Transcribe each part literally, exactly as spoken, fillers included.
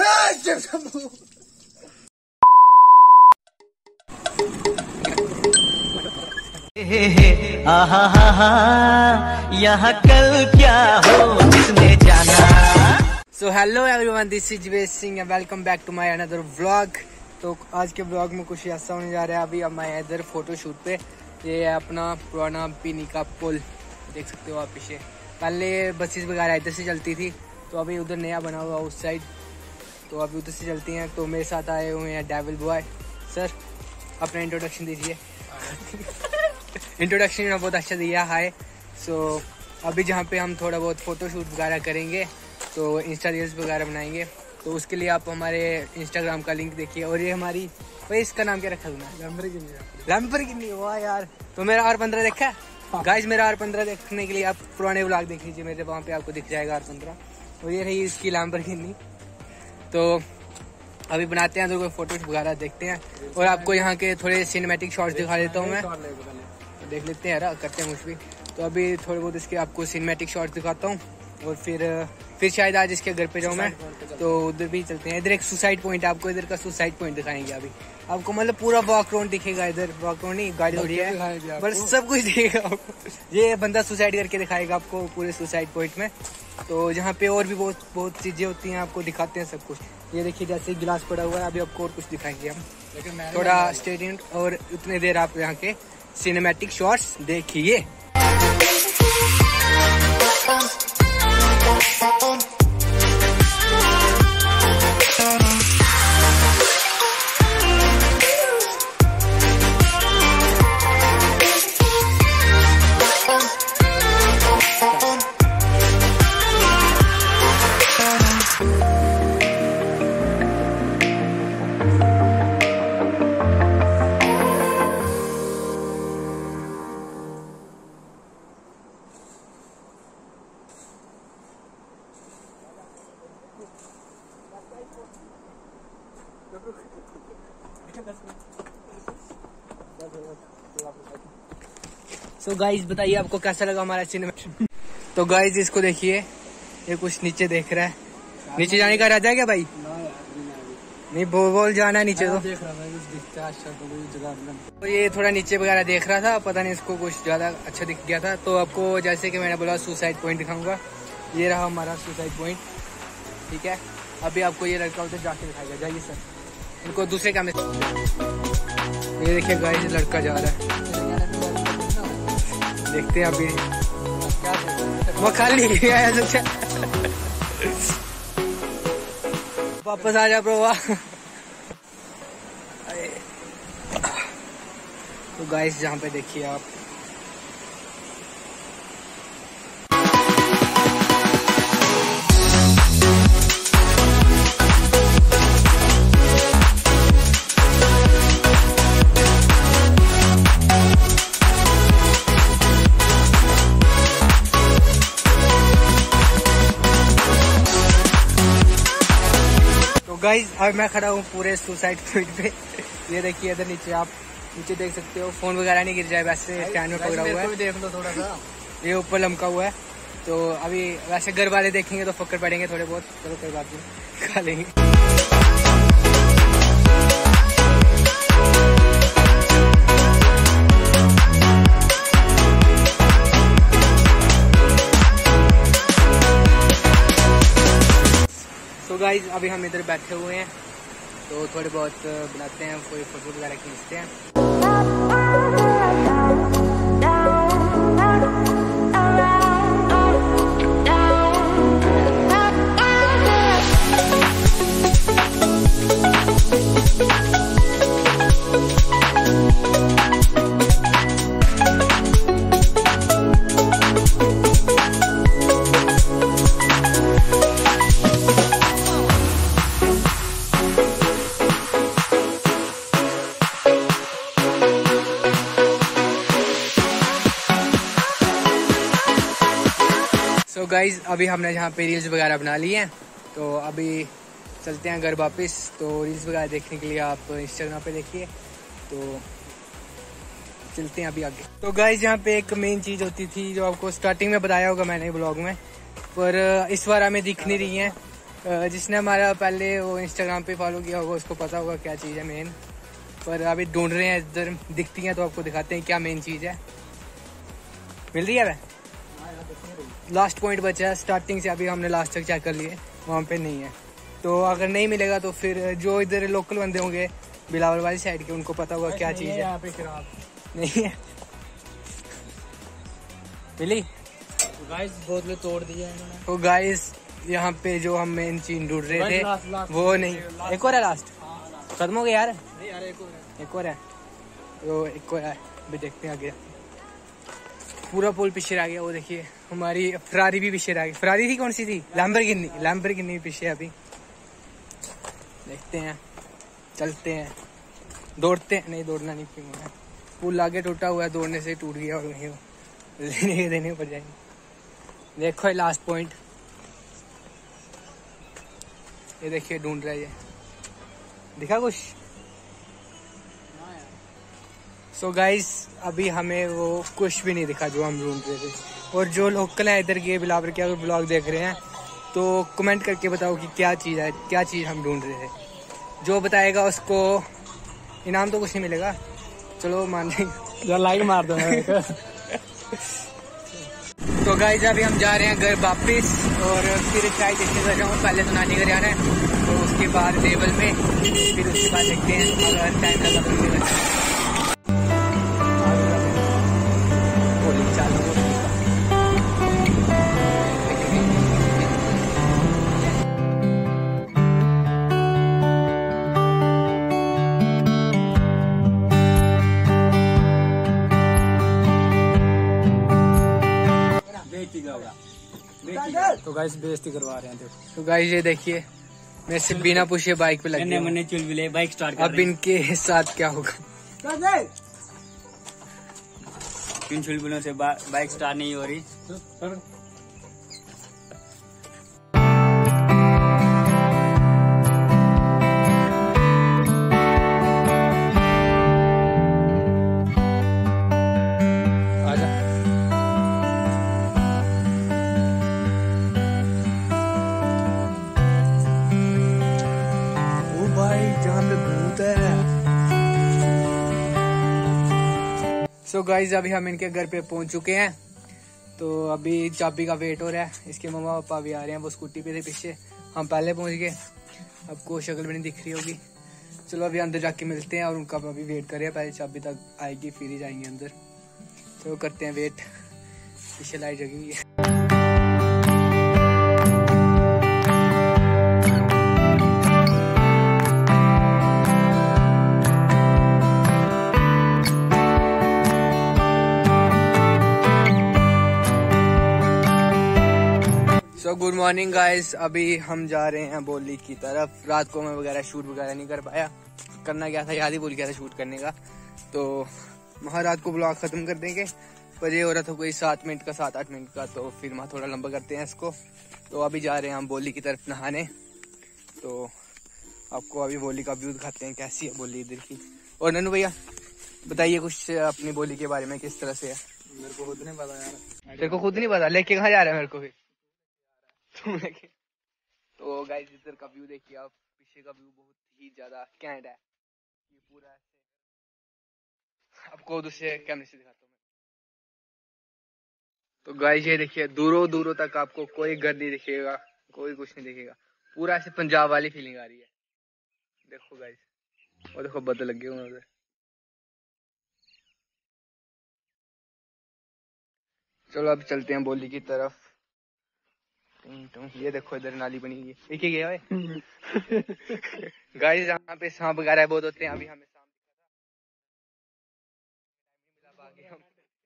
आहा हा हा यहाँ कल क्या हो जिसने जाना। So hello everyone, this is Jivesh Singh and welcome back to my another vlog. तो आज के व्लॉग में कुछ ऐसा होने जा रहा है। अभी अब मैं इधर फोटो शूट पे, ये है अपना पुराना पीनी का पुल, देख सकते हो आप पीछे। पहले बसेस वगैरह इधर से चलती थी, तो अभी उधर नया बना हुआ उस साइड, तो अभी उधर से चलती हैं। तो मेरे साथ आए हुए हैं डेविल बॉय। सर अपना इंट्रोडक्शन दीजिए। इंट्रोडक्शन में बहुत अच्छा दिया, हाय। सो अभी जहाँ पे हम थोड़ा बहुत फ़ोटो शूट वगैरह करेंगे, तो इंस्टा रील्स वगैरह बनाएंगे, तो उसके लिए आप हमारे इंस्टाग्राम का लिंक देखिए। और ये हमारी, भाई इसका नाम क्या रखा तुमने? लैम्बोर्गिनी। लैम्बोर्गिनी, वाह यार। तो मेरा आर पंद्रह देखा है गाइस। मेरा आर पंद्रह देखने के लिए आप पुराने व्लॉग देख लीजिए मेरे, वहाँ पे आपको दिख जाएगा आर पंद्रह। और ये रही इसकी लैम्बोर्गिनी। तो अभी बनाते हैं, तो कोई फोटो वगैरह देखते हैं और आपको यहाँ के थोड़े सिनेमैटिक शॉट्स दिखा देता हूँ मैं। देख लेते हैं यार, करते हैं कुछ भी। तो अभी थोड़े बहुत इसके आपको सिनेमैटिक शॉट्स दिखाता हूँ, और फिर फिर शायद आज इसके घर पे जाऊँ मैं, तो उधर भी चलते हैं। इधर एक सुसाइड पॉइंट है, आपको इधर का सुसाइड पॉइंट दिखाएंगे अभी आपको। मतलब पूरा वॉक राउंड दिखेगा इधर। वॉक राउंड नहीं, गाड़ी थोड़ी है, बस सब कुछ दिखेगा आपको। ये बंदा सुसाइड करके दिखाएगा आपको पूरे सुसाइड पॉइंट में। तो जहाँ पे और भी बहुत बहुत चीजें होती हैं, आपको दिखाते हैं सब कुछ। ये देखिए जैसे गिलास पड़ा हुआ है, अभी आपको और कुछ दिखाएंगे हम। थोड़ा स्टेडियम, और उतने देर आप यहाँ के सिनेमैटिक शॉट्स देखिए। सो so गाइज बताइए आपको कैसा लगा हमारा सिनेमा। तो गाइज इसको देखिए, ये कुछ नीचे देख रहा है। नीचे जाने का इरादा है क्या भाई? नहीं, बोल बोल जाना है नीचे। तो देख रहा था तो ये थोड़ा नीचे वगैरह देख रहा था, पता नहीं इसको कुछ ज्यादा अच्छा दिख गया था। तो आपको जैसे कि मैंने बोला सुसाइड पॉइंट दिखाऊंगा। ये रहा हमारा सुसाइड पॉइंट, ठीक है। अभी आपको ये लड़का उधर जाके दिखाएगा, जाइए सर। इनको दूसरे कैमरे, ये देखिए गाइस लड़का जा रहा है, देखते हैं अभी। वो खाली गया वापस आ जा ब्रो। तो गाइस जहाँ पे देखिए आप, गाइस अब मैं खड़ा हूँ पूरे सुसाइड पॉइंट पे। ये देखिए इधर नीचे, आप नीचे देख सकते हो, फोन वगैरह नहीं गिर जाए वैसे स्टैंड में पकड़ा हुआ है। देख लो थोड़ा सा, ये ऊपर लमका हुआ है। तो अभी वैसे घर वाले देखेंगे तो फक्कर पड़ेंगे थोड़े बहुत। चलो कोई बात नहीं, खा लेंगे। तो गाइज अभी हम इधर बैठे हुए हैं, तो थोड़े बहुत बनाते हैं, कोई फोटो वगैरह खींचते हैं। तो गाइज अभी हमने यहाँ पे रील्स वगैरह बना ली हैं, तो अभी चलते हैं घर वापस। तो रील्स वगैरह देखने के लिए आप इंस्टाग्राम पे देखिए, तो चलते हैं अभी आगे। तो गाइज यहाँ पे एक मेन चीज़ होती थी जो आपको स्टार्टिंग में बताया होगा मैंने ब्लॉग में, पर इस बार हमें दिख नहीं रही है। अ, जिसने हमारा पहले वो इंस्टाग्राम पे फॉलो किया होगा उसको पता होगा क्या चीज़ है मेन। पर अभी ढूंढ रहे हैं, इधर दिखती हैं तो आपको दिखाते हैं क्या मेन चीज़ है। मिल रही है वह? लास्ट पॉइंट बचा है स्टार्टिंग से, अभी हमने लास्ट तक चेक कर लिए, वहाँ पे नहीं है। तो अगर नहीं मिलेगा तो फिर जो इधर लोकल बंदे होंगे बिलावल वाली साइड के, उनको पता होगा क्या चीज़ है। यहाँ पे शराब नहीं है। मिली? गाइस बोतलें तोड़ दी है इन्होंने। तो गाइस यहाँ पे जो हम मेन चीज ढूंढ रहे थे लास्ट, लास्ट, वो नहीं, एक और है लास्ट। खत्म हो गया यार? नहीं यार, एक और है, एक और है तो एक और है। अभी देखते हैं आगे। पूरा पुल पीछे रह गया, वो देखिए हमारी फरारी भी पीछे रह गई। फरारी थी कौन सी थी? लैम्बोर्गिनी। लैम्बोर्गिनी पीछे अभी। देखते हैं, चलते हैं, दौड़ते हैं। नहीं दौड़ना नहीं, क्यों? पुल आगे टूटा हुआ है, दौड़ने से टूट गया और नहीं लेने देने पड़ जाएंगे। देखो ये लास्ट पॉइंट, ये देखिए ढूंढ रहा है ये। दिखा कुछ? सो so गाइस अभी हमें वो कुछ भी नहीं दिखा जो हम ढूंढ रहे थे। और जो लोकल है इधर के बिलावर के, अगर ब्लॉग देख रहे हैं तो कमेंट करके बताओ कि क्या चीज़ है, क्या चीज़ हम ढूंढ रहे थे। जो बताएगा उसको इनाम तो कुछ नहीं मिलेगा, चलो मान लेंगे, लाइक मार दो। तो गाइस अभी हम जा रहे हैं घर वापस, और फिर चाय देखने कर जाऊँ। पहले तो नानी घर जाना है, तो उसके बाद टेबल में, फिर उसके बाद देखते हैं अगर टाइम लगा तो फिर तो गाइस बेइज्जती करवा रहे हैं। देखो तो गाइस ये देखिए, मैं सिर्फ बिना पूछे बाइक पे लग गया। मैंने चुलबुले बाइक स्टार्ट कर। अब इनके साथ क्या होगा? इन चुलबुलों से बा, बाइक स्टार्ट नहीं हो रही। सो so गाइज अभी हम इनके घर पे पहुंच चुके हैं। तो अभी चाबी का वेट हो रहा है। इसके मम्मा पापा भी आ रहे हैं, वो स्कूटी पे थे पीछे, हम पहले पहुंच गए। आपको शक्ल भी नहीं दिख रही होगी। चलो अभी अंदर जाके मिलते हैं, और उनका अभी वेट करें, पहले चाबी तक आएगी फिर ही जाएंगे अंदर। तो करते हैं वेट। पीछे लाइट जगी हुई है। सो गुड मॉर्निंग गाइस, अभी हम जा रहे हैं बोली की तरफ। रात को मैं वगैरह शूट वगैरह नहीं कर पाया, करना क्या था याद ही भूल गया था शूट करने का। तो वहाँ रात को ब्लॉग खत्म कर देंगे, पर ये हो रहा था कोई सात मिनट का, सात आठ मिनट का, तो फिर वहाँ थोड़ा लंबा करते हैं इसको। तो अभी जा रहे हैं हम बोली की तरफ नहाने। तो आपको अभी बोली का व्यू दिखाते हैं, कैसी है बोली इधर की। और नन्नू भैया बताइए कुछ अपनी बोली के बारे में, किस तरह से है? मेरे को खुद नहीं पता यार। तेरे को खुद नहीं पता? लेके कहाँ जा रहा है मेरे को फिर? तो गाइस इधर का व्यू देखिए आप, पीछे का व्यू बहुत ही ज्यादा कैंट है। ये पूरा ऐसे, आपको दूसरे कैमरे से दिखाता हूँ मैं। तो गाइस ये देखिए, दूरों दूरों तक आपको कोई घर नहीं दिखेगा, कोई कुछ नहीं दिखेगा। पूरा ऐसे पंजाब वाली फीलिंग आ रही है। देखो गाइस, और देखो बदल लगे हुए उधर। चलो अब चलते हैं बोली की तरफ। ये देखो इधर नाली बनी हुई है, एक ही गया है। गाइस यहाँ पे सांप वगैरह बहुत होते हैं। अभी हमें सांप दिखा था,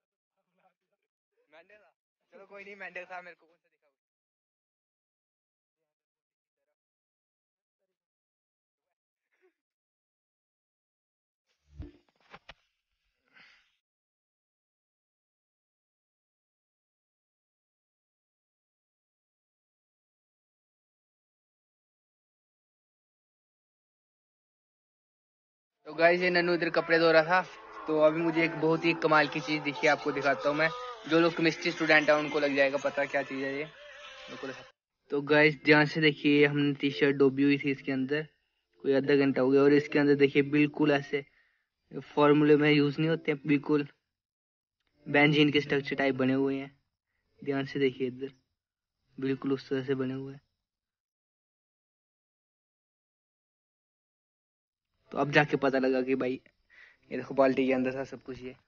मेंढक था। चलो कोई नहीं, मेंढक था, मेरे को कौन सा दिखा। तो गाइस ये नन्नू इधर कपड़े धो रहा था। तो अभी मुझे एक बहुत ही कमाल की चीज दिखी, आपको दिखाता हूँ मैं। जो लोग केमिस्ट्री स्टूडेंट है उनको लग जाएगा पता क्या चीज है ये। तो गाइस ध्यान से देखिए, हमने टी शर्ट डूबी हुई थी इसके अंदर, कोई आधा घंटा हो गया, और इसके अंदर देखिए बिल्कुल ऐसे फॉर्मूले में यूज नहीं होते हैं, बिल्कुल बेंजीन के स्ट्रक्चर टाइप बने हुए हैं। ध्यान से देखिए इधर, बिल्कुल उस तरह से बने हुए हैं। तो अब जाके पता लगा कि भाई ये देखो बाल्टी के अंदर था सब कुछ। ये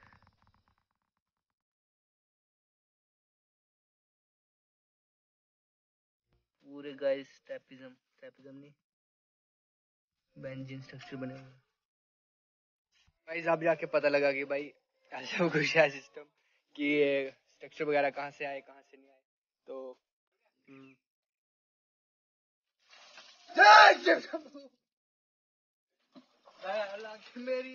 पूरे गाइस ट्रैपिज्म ट्रैपिज्म नहीं बेंजीन स्ट्रक्चर बने हुए हैं। गाइस अब जाके पता लगा कि भाई ऐसा कुछ है सिस्टम कि ये स्ट्रक्चर वगैरह कहाँ से आए कहाँ से नहीं आए। तो मेरी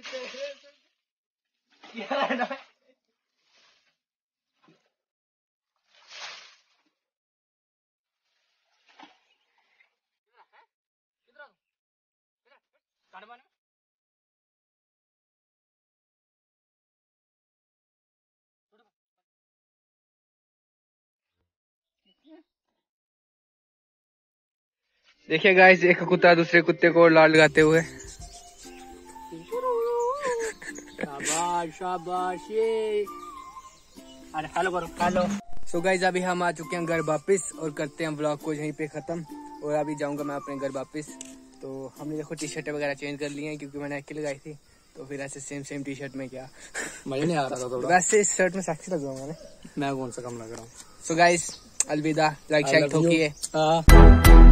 देखिए गाइस, एक कुत्ता दूसरे कुत्ते को लाल लगाते हुए। शाबाश शाबाश, ये अरे हेलो करो हेलो। सो गाइस अभी हम आ चुके हैं घर वापस और करते हैं ब्लॉग को यहीं पे खत्म। और अभी जाऊंगा मैं अपने घर वापस। तो हमने देखो टी शर्ट वगैरह चेंज कर ली हैं क्योंकि मैंने अकेले लगाई थी। तो फिर ऐसे सेम सेम टी शर्ट में क्या मजा नहीं आ रहा था थोड़ा। वैसे इस शर्ट में सेक्सी लग रहा हूँ मैं कौन सा कम लग रहा हूँ। सो गाइस अलविदा, लाइक शेयर ठोकिए।